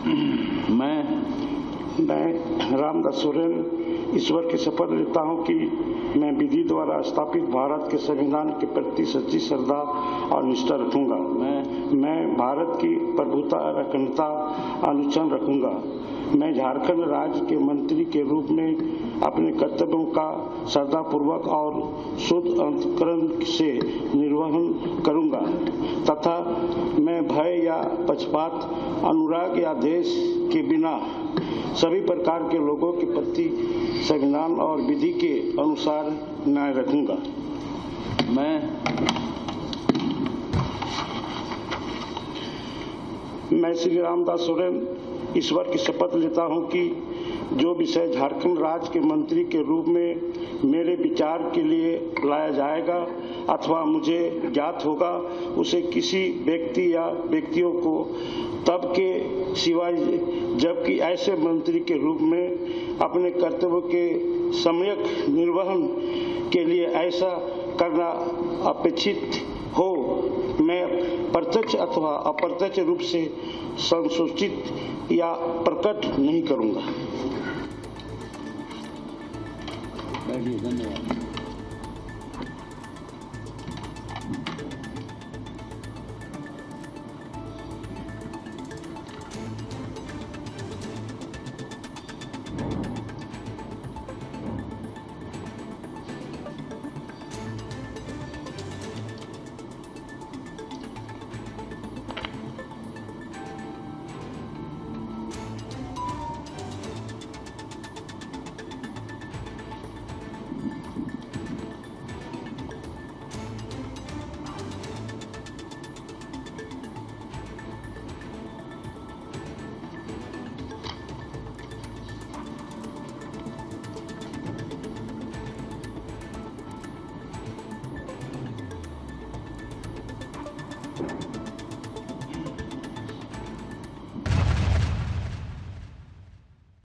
मैं रामदास सोरेन ईश्वर की शपथ लेता हूं कि मैं विधि द्वारा स्थापित भारत के संविधान के प्रति सच्ची श्रद्धा और निष्ठा रखूंगा। मैं भारत की प्रभुता और अखंडता अनुच्छन रखूंगा। मैं झारखंड राज्य के मंत्री के रूप में अपने कर्तव्यों का श्रद्धापूर्वक और शुद्ध अंतःकरण से निर्वहन करूंगा तथा मैं भय या पक्षपात, अनुराग या द्वेष के बिना सभी प्रकार के लोगों के प्रति संविधान और विधि के अनुसार न्याय रखूंगा। मैं श्री रामदास सोरेन ईश्वर की शपथ लेता हूं कि जो विषय झारखंड राज्य के मंत्री के रूप में मेरे विचार के लिए लाया जाएगा अथवा मुझे ज्ञात होगा, उसे किसी व्यक्ति या व्यक्तियों को तब के सिवाय जबकि ऐसे मंत्री के रूप में अपने कर्तव्यों के सम्यक निर्वहन के लिए ऐसा करना अपेक्षित हो, मैं प्रत्यक्ष अथवा अप्रत्यक्ष रूप से संसूचित या प्रकट नहीं करूंगा। धन्यवाद।